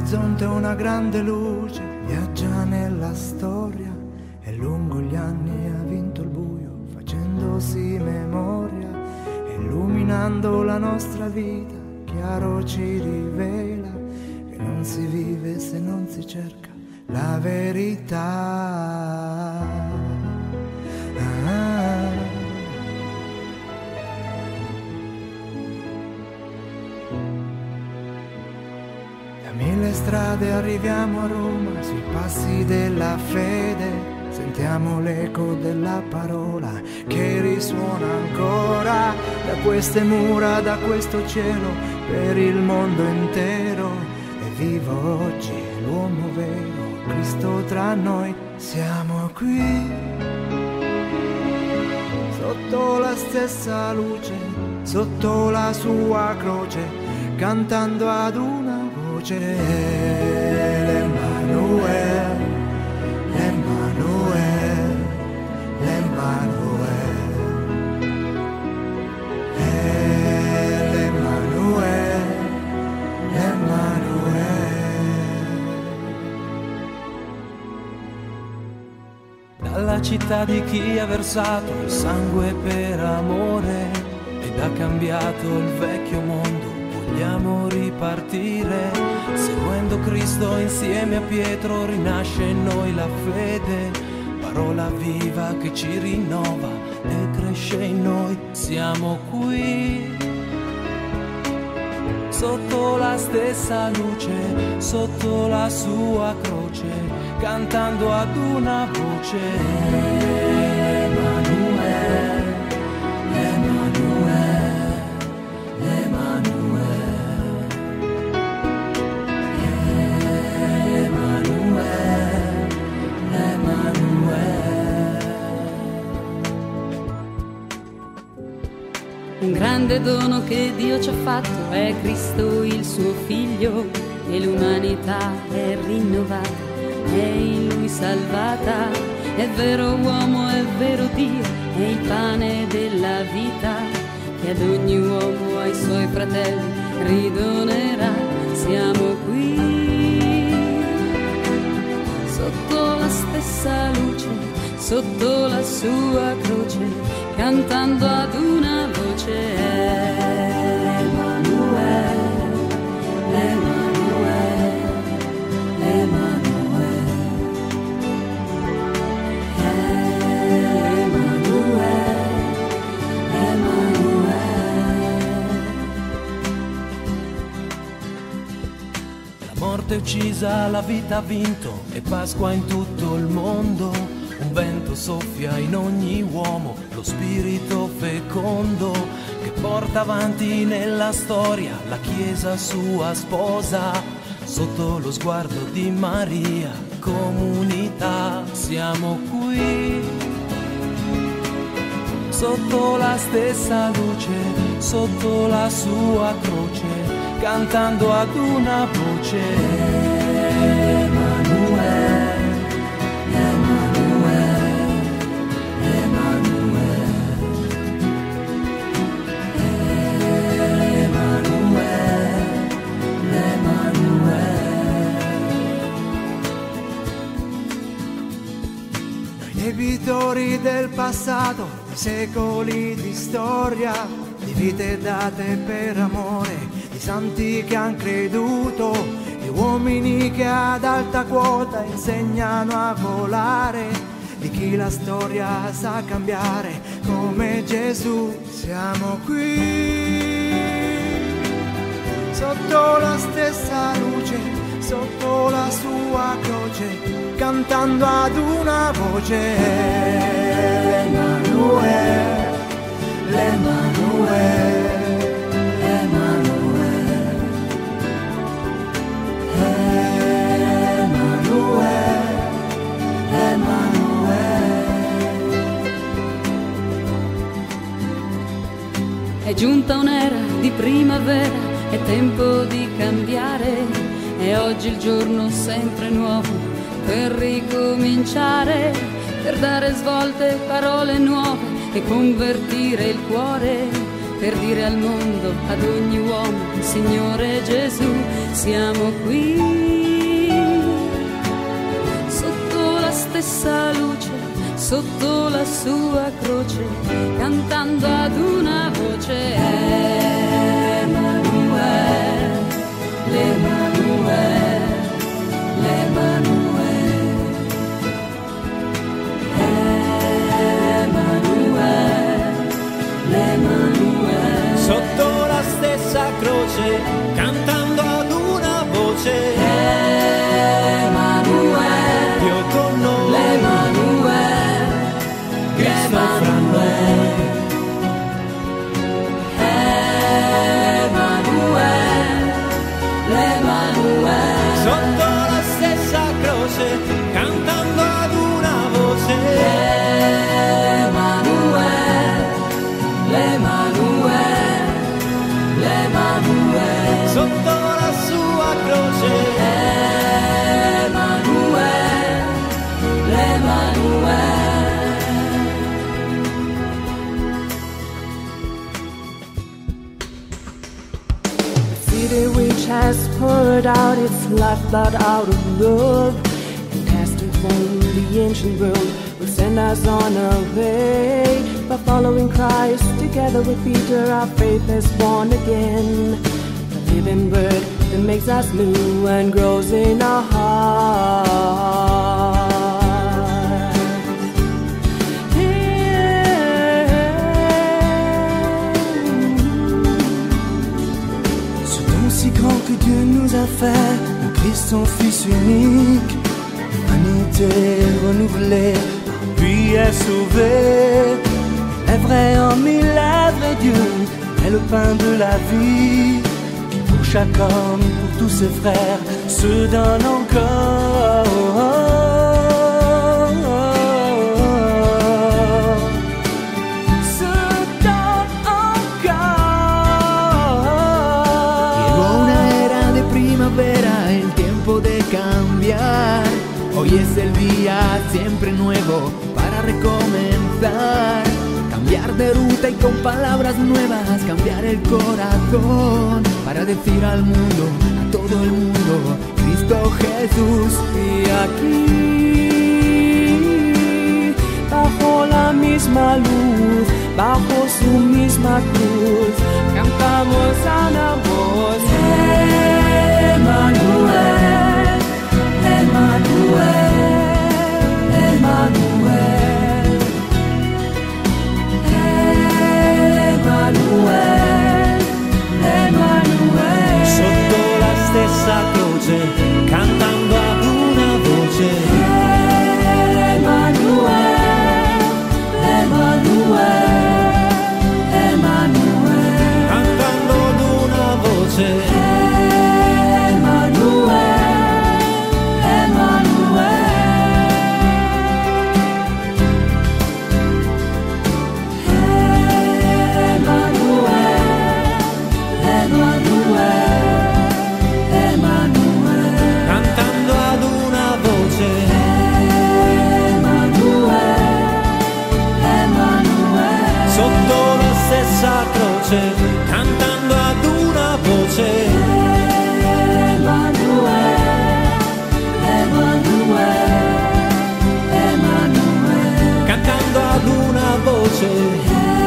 all'orizzonte una grande luce, viaggia nella storia e lungo gli anni ha vinto il buio, facendosi memoria, illuminando la nostra vita, chiaro ci rivela che non si vive se non si cerca la verità. Da mille strade arriviamo a Roma, sui passi della fede, sentiamo l'eco della parola che risuona ancora da queste mura, da questo cielo, per il mondo intero. È vivo oggi l'uomo vero, Cristo tra noi. Siamo qui sotto la stessa luce, sotto la sua croce, cantando ad una voce. L'Emanuele, l'Emanuele, l'Emanuele, l'Emanuele, l'Emanuele. Dalla città di chi ha versato il sangue per amore ed ha cambiato il vecchio mondo, vogliamo ripartire, seguendo Cristo insieme a Pietro, rinasce in noi la fede, parola viva che ci rinnova e cresce in noi. Siamo qui, sotto la stessa luce, sotto la sua croce, cantando ad una voce. Emanuele, Emanuele, Emanuele, Emanuele, Emanuele. Un grande dono che Dio ci ha fatto è Cristo il suo figlio, e l'umanità è rinnovata, è in lui salvata. È vero uomo, è vero Dio, è il pane della vita, che ad ogni uomo, ai suoi fratelli ridonerà. Siamo qui sotto la stessa luce, sotto la sua croce, cantando ad una voce. Emanuele, Emanuele, Emanuele, Emanuele. La morte è uccisa, la vita ha vinto, e Pasqua in tutto il mondo. Un vento soffia in ogni uomo, lo spirito fecondo che porta avanti nella storia la Chiesa sua sposa. Sotto lo sguardo di Maria, comunità, siamo qui. Sotto la stessa luce, sotto la sua croce, cantando ad una voce. Emanuele, Debitori del passato, di secoli di storia, di vite date per amore, di santi che han creduto, di uomini che ad alta quota insegnano a volare, di chi la storia sa cambiare come Gesù. Siamo qui sotto la stessa luce, sotto la sua croce, cantando ad una voce. Emanuele, l'Emanuele, Emanuele, Emanuele, Emanuele. È giunta un'era di primavera, è tempo di cambiare, è oggi il giorno sempre nuovo per ricominciare, per dare svolte, parole nuove e convertire il cuore per dire al mondo, ad ogni uomo, Signore Gesù, siamo qui, sotto la stessa luce, sotto la sua croce, cantando ad una voce, Emanuele, l'Emanuele, l'Emanuele, Emanuele, l'Emanuele. Sotto la stessa croce, cantando ad una voce, Emanuele, Dio con noi, l'Emanuele, Cristo fra noi. Emanuele, l'Emanuele. Sotto la stessa croce, cantando ad una voce, Emanuele, l'Emanuele, l'Emanuele. sotto la sua croce, Emanuele, l'Emanuele. City which has poured out its lifeblood out of love and cast it from the ancient world will send us on our way. By following Christ together with Peter, our faith is born again. The living word that makes us new and grows in our heart. Si grand que Dieu nous a fait, le Christ son Fils unique, l'humanité renouvelée, par lui est sauvée. Est vrai en mille, est vrai Dieu, est le pain de la vie, qui pour chaque homme, pour tous ses frères, se donne encore. El tiempo de cambiar, hoy es el día siempre nuevo para recomenzar, cambiar de ruta y con palabras nuevas, cambiar el corazón para decir al mundo, a todo el mundo, Cristo Jesús. Y aquí, bajo la misma luz, bajo su misma cruz, cantamos a una voz, Emanuele, Emanuele, Emanuele, Emanuele, Emanuele. sotto la stessa croce, cantando ad una voce, Emanuele, Emanuele, Emanuele, cantando ad una voce, cantando ad una voce, sotto la stessa croce, cantando ad una voce, cantando ad una voce,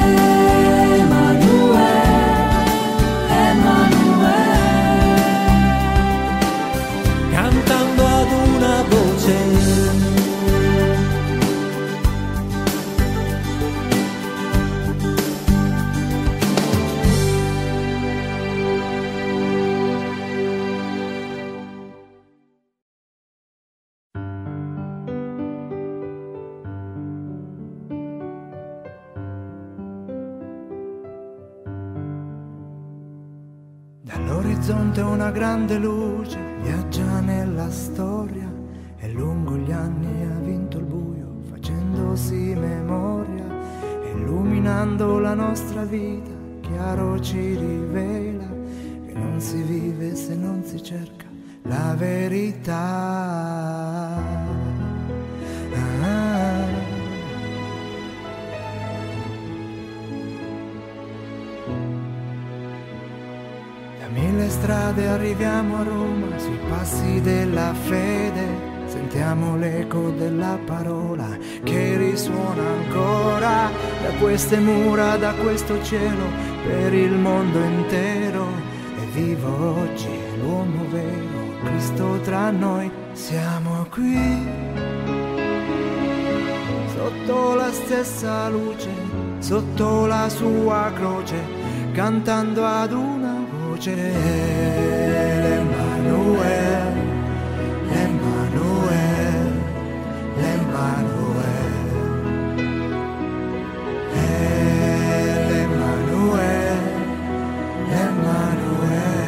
cantando ad una voce. Dall'orizzonte una grande luce viaggia nella storia e lungo gli anni ha vinto il buio facendosi memoria, illuminando la nostra vita, chiaro ci rivela che non si vive se non si cerca la verità. strade arriviamo a Roma, sui passi della fede. Sentiamo l'eco della parola che risuona ancora da queste mura, da questo cielo, per il mondo intero. E vivo oggi l'uomo vero, Cristo tra noi. Siamo qui, sotto la stessa luce, sotto la sua croce, cantando ad una voce. L'Emanuele, l'Emanuele, l'Emanuele, l'Emanuele, l'Emanuele.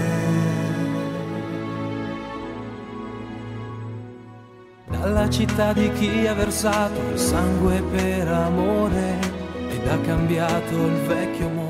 Dalla città di chi ha versato il sangue per amore ed ha cambiato il vecchio mondo,